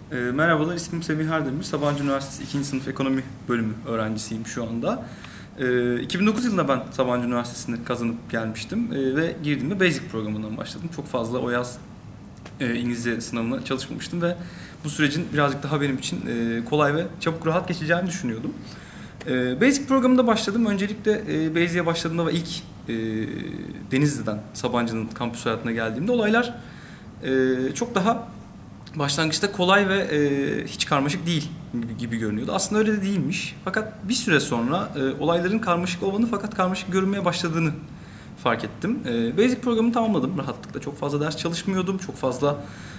Merhabalar, ismim Semih Erdemir. Sabancı Üniversitesi 2. sınıf ekonomi bölümü öğrencisiyim şu anda. 2009 yılında ben Sabancı Üniversitesi'ni kazanıp gelmiştim ve girdiğimde Basic programından başladım. Çok fazla o yaz İngilizce sınavına çalışmamıştım ve bu sürecin birazcık daha benim için kolay ve çabuk rahat geçeceğini düşünüyordum. Basic programında başladım. Öncelikle Basic'e başladığımda ve ilk Denizli'den Sabancı'nın kampüs hayatına geldiğimde olaylar çok daha başlangıçta kolay ve hiç karmaşık değil gibi görünüyordu. Aslında öyle de değilmiş. Fakat bir süre sonra olayların karmaşık olmanı fakat karmaşık görünmeye başladığını fark ettim. Basic programını tamamladım rahatlıkla. Çok fazla ders çalışmıyordum. Çok fazla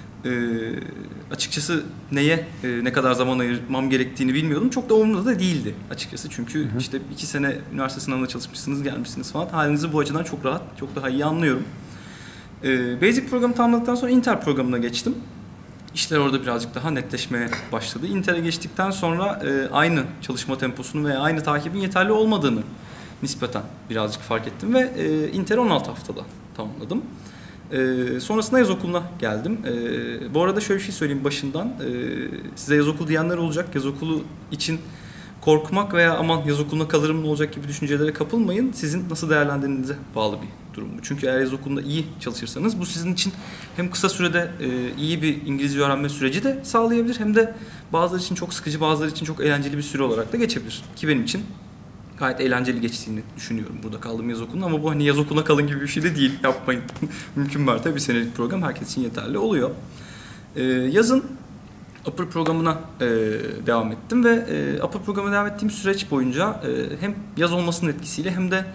açıkçası neye ne kadar zaman ayırmam gerektiğini bilmiyordum. Çok da umurumda da değildi açıkçası. Çünkü işte 2 sene üniversite sınavına çalışmışsınız, gelmişsiniz falan. Halinizi bu açıdan çok rahat, çok daha iyi anlıyorum. Basic programı tamamladıktan sonra Inter programına geçtim. İşler orada birazcık daha netleşmeye başladı. Inter'e geçtikten sonra aynı çalışma temposunun veya aynı takibin yeterli olmadığını nispeten birazcık fark ettim ve Inter'i 16 haftada tamamladım. Sonrasında yaz okuluna geldim. Bu arada şöyle bir şey söyleyeyim başından. Size yaz okulu diyenler olacak. Yaz okulu için korkmak veya aman yaz okuluna kalırım ne olacak gibi düşüncelere kapılmayın. Sizin nasıl değerlendirdiğinize bağlı bir durum bu. Çünkü eğer yaz okulunda iyi çalışırsanız bu sizin için hem kısa sürede iyi bir İngilizce öğrenme süreci de sağlayabilir hem de bazıları için çok sıkıcı, bazıları için çok eğlenceli bir süre olarak da geçebilir. Ki benim için gayet eğlenceli geçtiğini düşünüyorum burada kaldığım yaz okulunda ama bu hani yaz okuluna kalın gibi bir şey de değil. Yapmayın. Mümkün mertebe bir senelik program herkes için yeterli oluyor. Yazın Upper programına devam ettim ve Upper programına devam ettiğim süreç boyunca hem yaz olmasının etkisiyle hem de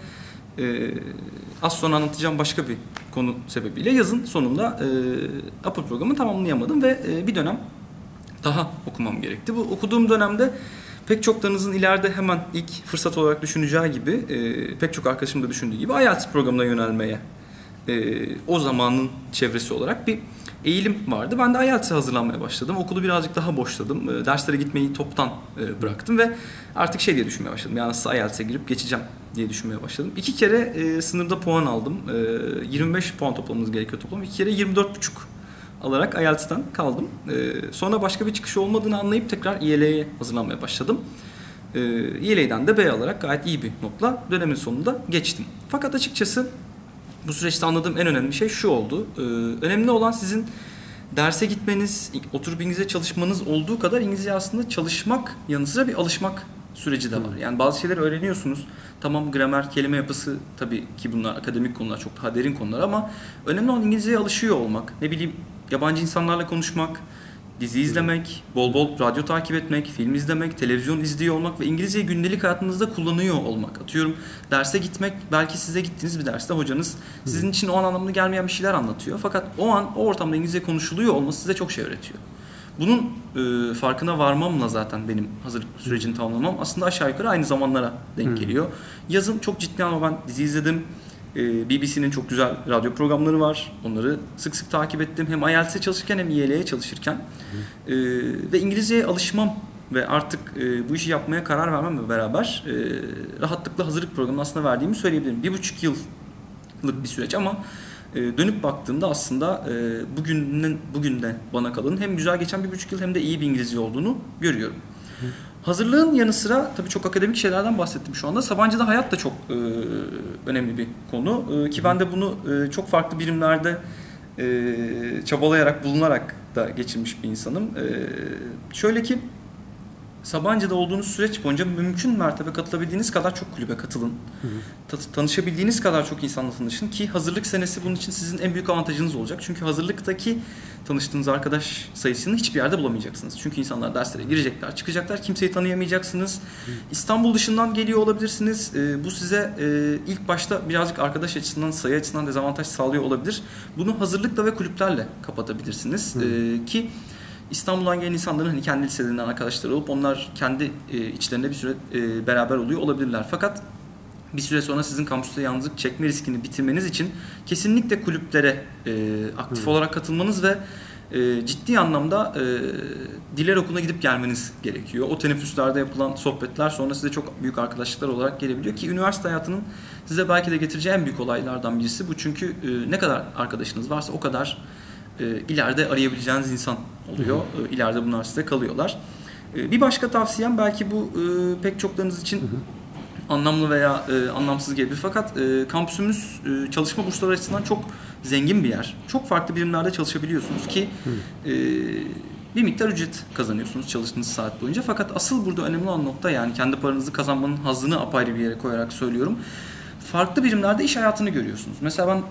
az sonra anlatacağım başka bir konu sebebiyle yazın sonunda Upper programı tamamlayamadım ve bir dönem daha okumam gerekti. Bu okuduğum dönemde pek çoklarınızın ileride hemen ilk fırsat olarak düşüneceği gibi, pek çok arkadaşım da düşündüğü gibi IELTS programına yönelmeye o zamanın çevresi olarak bir eğilim vardı. Ben de IELTS'e hazırlanmaya başladım. Okulu birazcık daha boşladım. Derslere gitmeyi toptan bıraktım ve artık şey diye düşünmeye başladım. Yani nasıl IELTS'e girip geçeceğim diye düşünmeye başladım. 2 kere sınırda puan aldım. 25 puan toplamamız gerekiyor toplam. 2 kere 24,5 alarak IELTS'ten kaldım. Sonra başka bir çıkış olmadığını anlayıp tekrar IELTS'e hazırlanmaya başladım. IELTS'den de B alarak gayet iyi bir notla dönemin sonunda geçtim. Fakat açıkçası bu süreçte anladığım en önemli şey şu oldu. Önemli olan sizin derse gitmeniz, oturup İngilizce çalışmanız olduğu kadar İngilizce aslında çalışmak yanı sıra bir alışmak süreci de var. Yani bazı şeyleri öğreniyorsunuz. Tamam gramer, kelime yapısı tabii ki bunlar akademik konular, çok daha derin konular ama önemli olan İngilizceye alışıyor olmak. Ne bileyim yabancı insanlarla konuşmak, dizi izlemek, bol bol radyo takip etmek, film izlemek, televizyon izliyor olmak ve İngilizceyi gündelik hayatınızda kullanıyor olmak. Atıyorum derse gitmek, belki size gittiğiniz bir derste hocanız sizin için o an anlamlı gelmeyen bir şeyler anlatıyor. Fakat o an o ortamda İngilizce konuşuluyor olması size çok şey öğretiyor. Bunun farkına varmamla zaten benim hazırlık sürecini tamamlamam aslında aşağı yukarı aynı zamanlara denk geliyor. Yazın çok ciddi ama ben dizi izledim. BBC'nin çok güzel radyo programları var. Onları sık sık takip ettim. Hem IELTS'e çalışırken hem IELTS'e çalışırken. Ve İngilizceye alışmam ve artık bu işi yapmaya karar vermemle beraber rahatlıkla hazırlık programını aslında verdiğimi söyleyebilirim. 1,5 yıllık bir süreç ama dönüp baktığımda aslında bugün de bana kalan hem güzel geçen 1,5 yıl hem de iyi bir İngilizce olduğunu görüyorum. Hazırlığın yanı sıra tabii çok akademik şeylerden bahsettim şu anda. Sabancı'da hayat da çok önemli bir konu. Ki ben de bunu çok farklı birimlerde çabalayarak, bulunarak da geçirmiş bir insanım. Şöyle ki Sabancı'da olduğunuz süreç boyunca mümkün mertebe katılabildiğiniz kadar çok kulübe katılın. Tanışabildiğiniz kadar çok insanla tanışın ki hazırlık senesi bunun için sizin en büyük avantajınız olacak. Çünkü hazırlıktaki tanıştığınız arkadaş sayısını hiçbir yerde bulamayacaksınız. Çünkü insanlar derslere girecekler, çıkacaklar, kimseyi tanıyamayacaksınız. İstanbul dışından geliyor olabilirsiniz. Bu size ilk başta birazcık arkadaş açısından, sayı açısından dezavantaj sağlıyor olabilir. Bunu hazırlıkla ve kulüplerle kapatabilirsiniz. Ki İstanbul'dan gelen insanların hani kendi liselerinden arkadaşlar olup onlar kendi içlerinde bir süre beraber oluyor olabilirler. Fakat bir süre sonra sizin kampüste yalnızlık çekme riskini bitirmeniz için kesinlikle kulüplere aktif olarak katılmanız ve ciddi anlamda diller okuluna gidip gelmeniz gerekiyor. O teneffüslerde yapılan sohbetler sonra size çok büyük arkadaşlıklar olarak gelebiliyor ki üniversite hayatının size belki de getireceği en büyük olaylardan birisi bu. Çünkü ne kadar arkadaşınız varsa o kadar ileride arayabileceğiniz insan oluyor. İleride bunlar size kalıyorlar. Bir başka tavsiyem belki bu pek çoklarınız için anlamlı veya anlamsız gelebilir. Fakat kampüsümüz çalışma bursları açısından çok zengin bir yer. Çok farklı birimlerde çalışabiliyorsunuz ki bir miktar ücret kazanıyorsunuz çalıştığınız saat boyunca. Fakat asıl burada önemli olan nokta, yani kendi paranızı kazanmanın hazzını apayrı bir yere koyarak söylüyorum. Farklı birimlerde iş hayatını görüyorsunuz. Mesela ben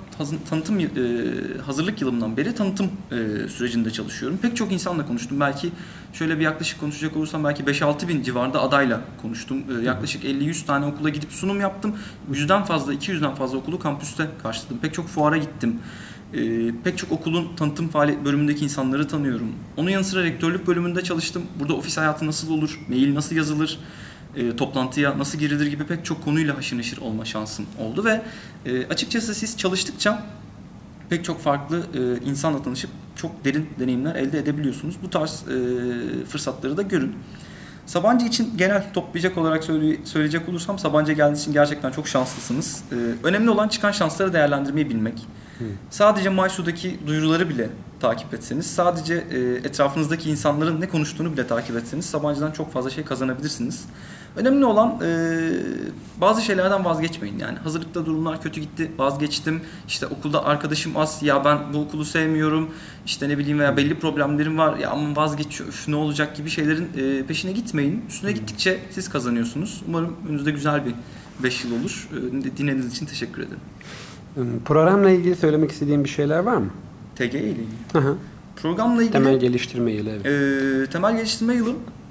hazırlık yılımdan beri tanıtım sürecinde çalışıyorum. Pek çok insanla konuştum. Belki şöyle bir yaklaşık konuşacak olursam belki 5-6 bin civarında adayla konuştum. Yaklaşık 50-100 tane okula gidip sunum yaptım. 100'den fazla, 200'den fazla okulu kampüste karşıladım. Pek çok fuara gittim. Pek çok okulun tanıtım faaliyet bölümündeki insanları tanıyorum. Onun yanı sıra rektörlük bölümünde çalıştım. Burada ofis hayatı nasıl olur, mail nasıl yazılır, toplantıya nasıl girilir gibi pek çok konuyla haşır neşir olma şansım oldu ve açıkçası siz çalıştıkça pek çok farklı insanla tanışıp çok derin deneyimler elde edebiliyorsunuz. Bu tarz fırsatları da görün. Sabancı için genel toplayacak olarak söyleyecek olursam, Sabancı'ya geldiğiniz için gerçekten çok şanslısınız. Önemli olan çıkan şansları değerlendirmeyi bilmek. Sadece MySu'daki duyuruları bile takip etseniz, sadece etrafınızdaki insanların ne konuştuğunu bile takip etseniz Sabancı'dan çok fazla şey kazanabilirsiniz. Önemli olan bazı şeylerden vazgeçmeyin. Yani hazırlıkta durumlar kötü gitti, vazgeçtim. İşte okulda arkadaşım az, ya ben bu okulu sevmiyorum. İşte ne bileyim, veya belli problemlerim var. Ya ama vazgeçiyor, ne olacak gibi şeylerin peşine gitmeyin. Üstüne gittikçe siz kazanıyorsunuz. Umarım önünüzde güzel bir 5 yıl olur. Dinlediğiniz için teşekkür ederim. Programla ilgili söylemek istediğin bir şeyler var mı? TGE ile ilgili. Hı. Programla ilgili. Temel geliştirme yılı. Evet. Temel geliştirme yılı.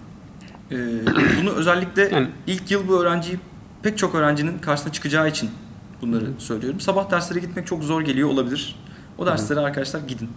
Bunu özellikle yani, ilk yıl bu öğrenciyi pek çok öğrencinin karşısına çıkacağı için bunları söylüyorum. Sabah derslere gitmek çok zor geliyor olabilir. O derslere arkadaşlar gidin.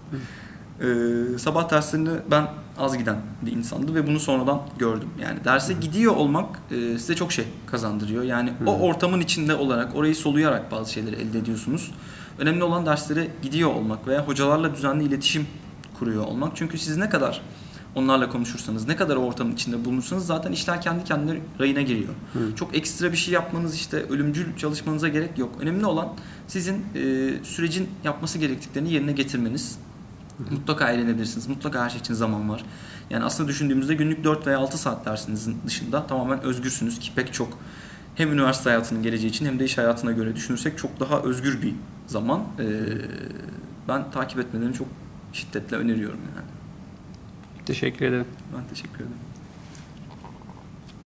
Sabah derslerini ben az giden bir insandım ve bunu sonradan gördüm. Yani derse gidiyor olmak size çok şey kazandırıyor. Yani o ortamın içinde olarak, orayı soluyarak bazı şeyleri elde ediyorsunuz. Önemli olan derslere gidiyor olmak veya hocalarla düzenli iletişim kuruyor olmak. Çünkü siz ne kadar onlarla konuşursanız, ne kadar o ortamın içinde bulunursanız zaten işler kendi kendine rayına giriyor. Çok ekstra bir şey yapmanız, işte ölümcül çalışmanıza gerek yok. Önemli olan sizin sürecin yapması gerektiklerini yerine getirmeniz. Mutlaka eğlenebilirsiniz. Mutlaka her şey için zaman var. Yani aslında düşündüğümüzde günlük 4 veya 6 saat dersinizin dışında tamamen özgürsünüz ki pek çok hem üniversite hayatının geleceği için hem de iş hayatına göre düşünürsek çok daha özgür bir zaman. Ben takip etmelerini çok şiddetle öneriyorum yani. Teşekkür ederim. Ben teşekkür ederim.